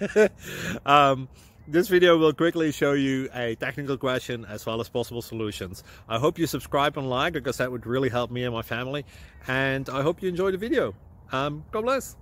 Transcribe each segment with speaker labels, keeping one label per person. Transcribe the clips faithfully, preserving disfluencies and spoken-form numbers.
Speaker 1: um, this video will quickly show you a technical question as well as possible solutions. I hope you subscribe and like, because that would really help me and my family. And I hope you enjoy the video. Um, God bless.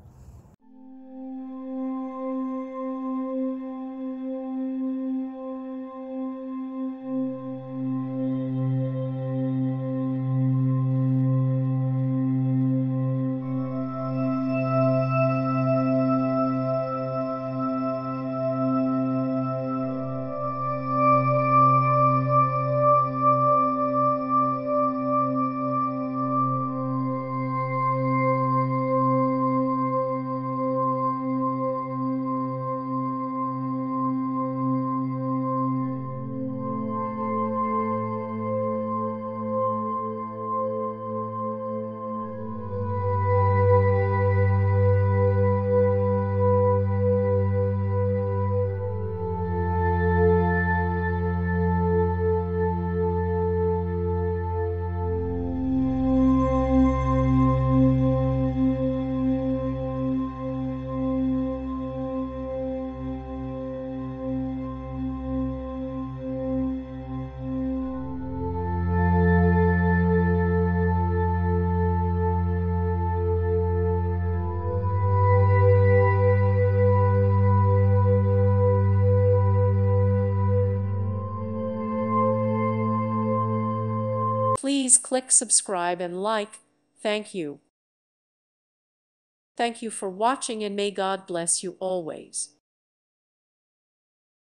Speaker 2: Please click subscribe and like. Thank you. Thank you for watching, and may God bless you always.